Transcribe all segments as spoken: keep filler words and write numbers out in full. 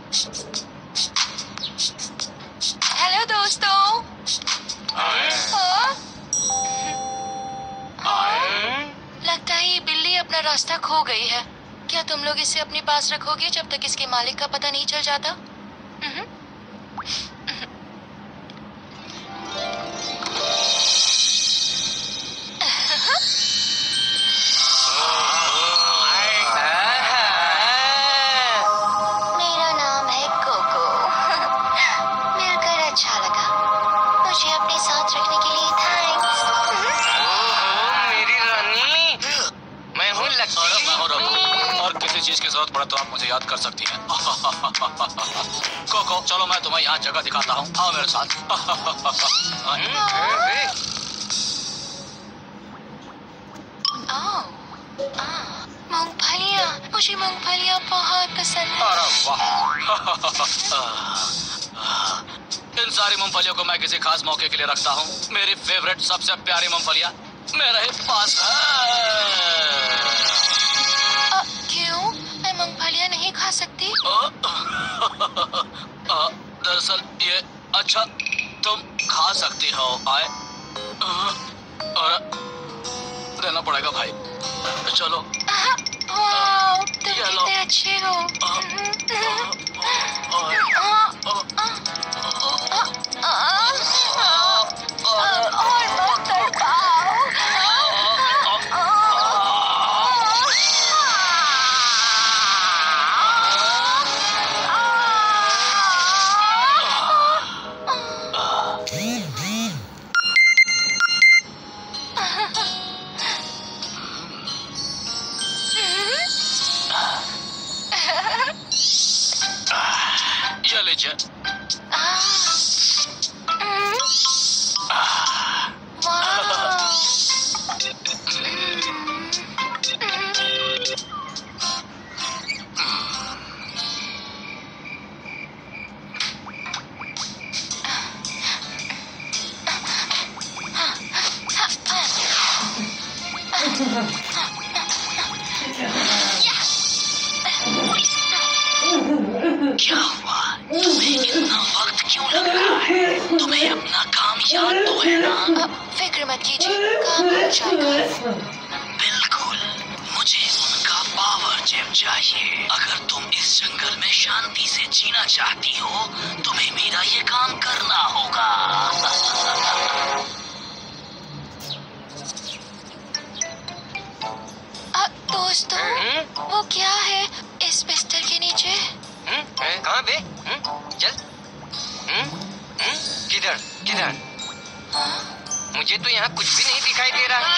Hello दोस्तों। लगता है ये बिल्ली अपना रास्ता खो गई है। क्या तुम लोग इसे अपने पास रखोगे जब तक इसके मालिक का पता नहीं चल जाता? मेरा नाम है कोको। मिलकर अच्छा लगा। मुझे अपने साथ रखने के लिए थैंक्स। मेरी रानी, मैं हूँ लक्ष्मी। मैं हूँ रघु, और किसी चीज की जरूरत पड़े तो आप मुझे याद कर सकती हैं। कोको, चलो मैं तुम्हें यहाँ जगह दिखाता हूँ, आओ मेरे साथ। मूंगफलियाँ, मुझे मूंगफलियाँ बहुत पसंद है। अरे वाह। इन सारी मूंगफलियों को मैं किसी खास मौके के लिए रखता हूँ। मेरी फेवरेट सबसे प्यारी मूंगफलियाँ मेरे ही पास है। क्यों? मैं मूंगफलियाँ नहीं खा सकती? दरअसल ये, अच्छा तुम खा सकती हो। आए, और देना पड़ेगा भाई। चलो। वाह, तुम कितने अच्छे हो। और मत तड़पाओ। ये लीजिए। क्या हुआ? तुम्हें इतना वक्त क्यों लग रहा है? तुम्हें अपना काम याद तो है ना? फिक्र मत कीजिए, काम हो जाएगा। बिल्कुल, मुझे उनका पावर जेम चाहिए। अगर तुम इस जंगल में शांति से जीना चाहती हो, तुम्हें मेरा ये काम करना होगा। दोस्तों, वो क्या है इस बिस्तर के नीचे? कहाँ बे? चल। किधर किधर? मुझे तो यहाँ कुछ भी नहीं दिखाई दे रहा।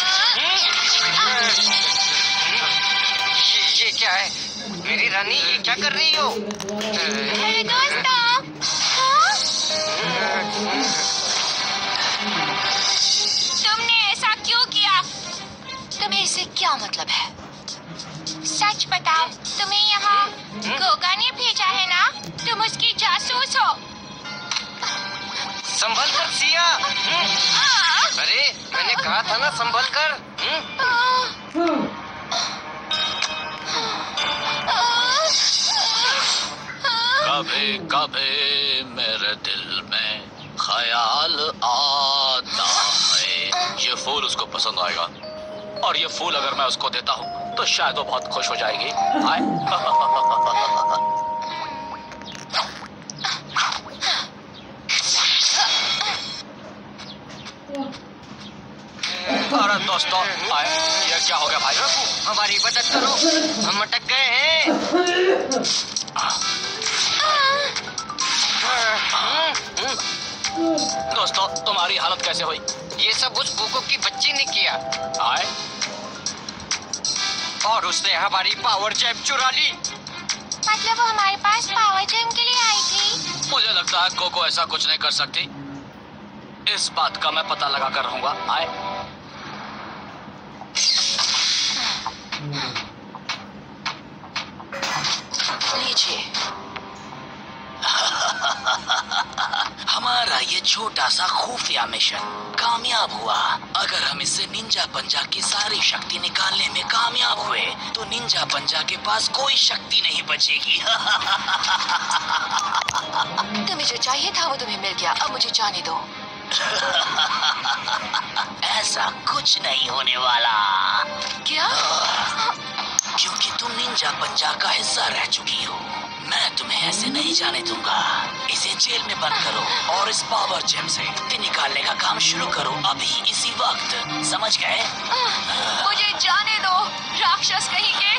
ये, ये क्या है? मेरी रानी, ये क्या कर रही हो? मेरे दोस्तों, तुमने ऐसा क्यों किया? तुम्हें इससे क्या मतलब है? सच बताओ, तुम्हें यहाँ गोगा ने भेजा है ना? तुम उसकी जासूस हो। संभल कर सिया। अरे मैंने कहा था ना संभल कर। कभी कभी मेरे दिल में ख्याल आता है। ये फूल उसको पसंद आएगा, और ये फूल अगर मैं उसको देता हूँ तो शायद वो बहुत खुश हो जाएगी। आए। अरे दोस्तों, आए, ये क्या हो गया भाई? हमारी मदद करो, हम अटक गए हैं। दोस्तों, तुम्हारी हालत कैसे हुई? ये सब उस कोको की बच्ची ने किया। आए? और उसने हमारी पावर जेम चुरा ली। मतलब वो हमारे पास पावर जेम के लिए आई थी? मुझे लगता है कोको ऐसा कुछ नहीं कर सकती। इस बात का मैं पता लगा कर रहूंगा। आए। लीजिए। हमारा ये छोटा सा खुफिया मिशन कामयाब हुआ। अगर हम इससे निंजा पंजा की सारी शक्ति निकालने में कामयाब हुए तो निंजा पंजा के पास कोई शक्ति नहीं बचेगी। मुझे चाहिए था वो तुम्हें मिल गया, अब मुझे जाने दो। ऐसा कुछ नहीं होने वाला। क्या? क्योंकि तुम निंजा पंजा का हिस्सा रह चुकी हो। मैं तुम्हें ऐसे नहीं जाने दूंगा। इसे जेल में बंद करो और इस पावर जेम से निकालने का काम शुरू करो अभी इसी वक्त, समझ गए? मुझे जाने दो राक्षस कहीं के।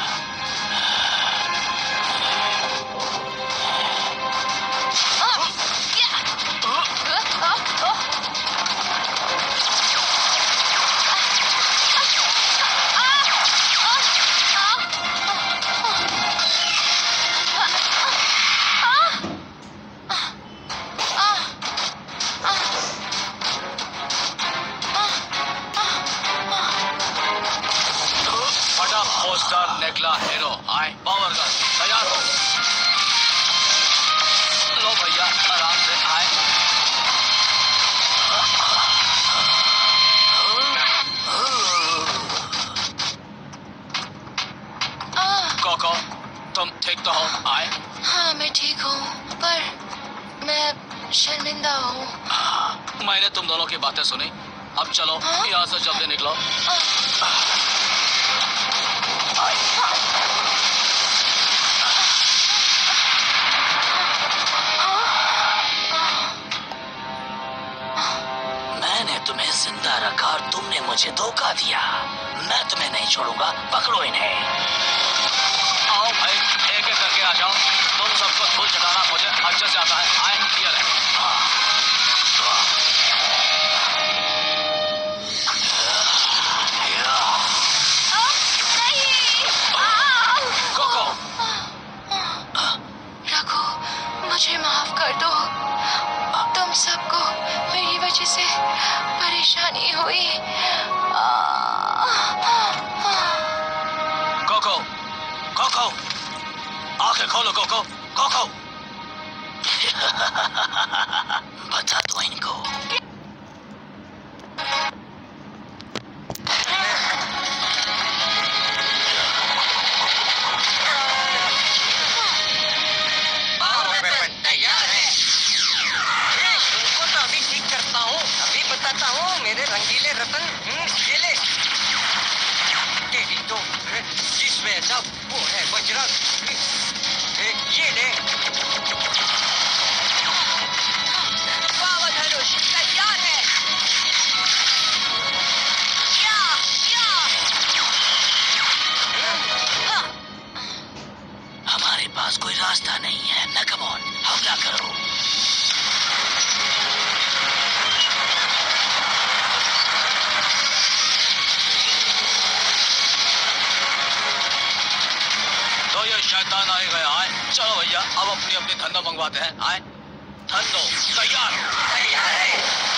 निकला हीरो, आए पावर गन तैयार हो। लो भैया आराम से आए। कोको तुम ठीक तो हो? आए। हाँ मैं ठीक हूँ, पर मैं शर्मिंदा हूँ। मैंने तुम दोनों की बातें सुनी, अब चलो यहाँ से जल्दी निकलो। मैंने तुम्हें जिंदा रखा और तुमने मुझे धोखा दिया। मैं तुम्हें नहीं छोड़ूंगा, पकड़ो इन्हें। आओ भाई एक एक करके आ जाओ। तुम सबको धूल चटाना मुझे अच्छे से आता है। आए क्लियर है। कोको रघु मुझे माफ कर दो, तुम सबको मेरी वजह से परेशानी हुई। कोको कोको आंखें खोलो कोको कोको। बता दो इनको। मेरे रंगीले रतन, ये ले। तेरी तो जिसमें सब वो है बजरंग, ये ले। पावर धनुष तैयार है। या, या। हमारे पास कोई रास्ता नहीं है, नकमोन हमला करो। शैतान आए गया आए। चलो भैया अब अपनी अपनी धंधा मंगवाते हैं। आए धंधो तैयार तैयार है।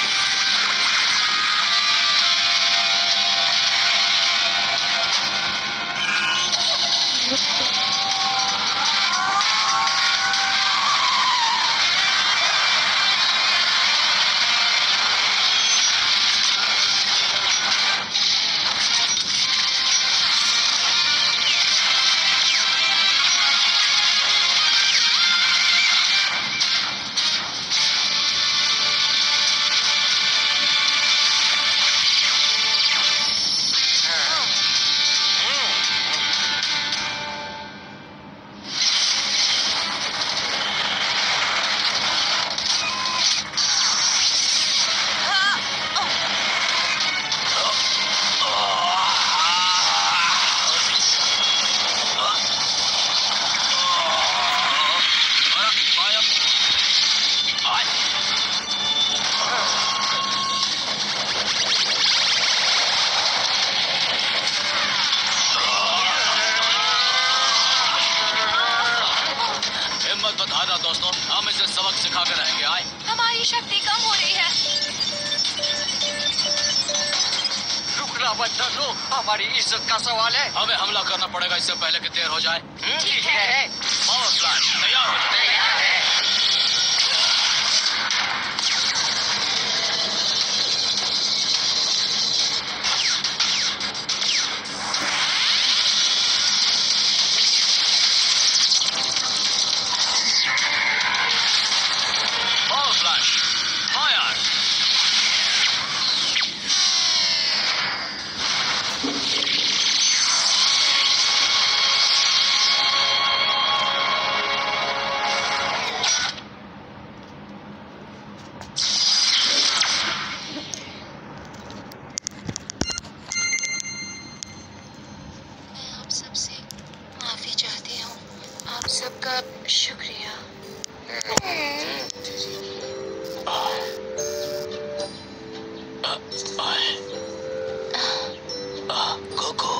दोस्तों हम इसे सबक सिखा कर रहेंगे। आए हमारी शक्ति कम हो रही है। रुकना मत लो, हमारी इज्जत का सवाल है। हमें हमला करना पड़ेगा इससे पहले कि देर हो जाए। ठीक है। पावर प्लांट तैयार हो जाए। तैयार है। शुक्रिया। कोको,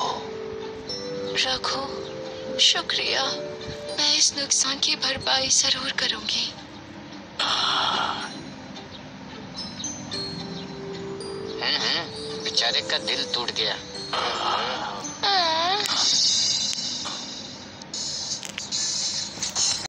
रघु, शुक्रिया। मैं इस नुकसान की भरपाई जरूर करूंगी। बेचारे का दिल टूट गया।